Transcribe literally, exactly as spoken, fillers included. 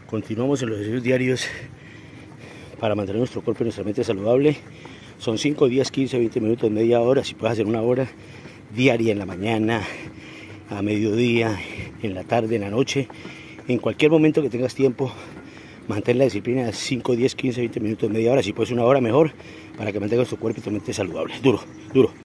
Continuamos en los ejercicios diarios para mantener nuestro cuerpo y nuestra mente saludable. Son cinco días, quince, veinte minutos, media hora. Si puedes hacer una hora diaria en la mañana, a mediodía, en la tarde, en la noche, en cualquier momento que tengas tiempo, mantén la disciplina de cinco, diez, quince, veinte minutos, media hora. Si puedes una hora, mejor, para que mantengas tu cuerpo y tu mente saludable. Duro, duro.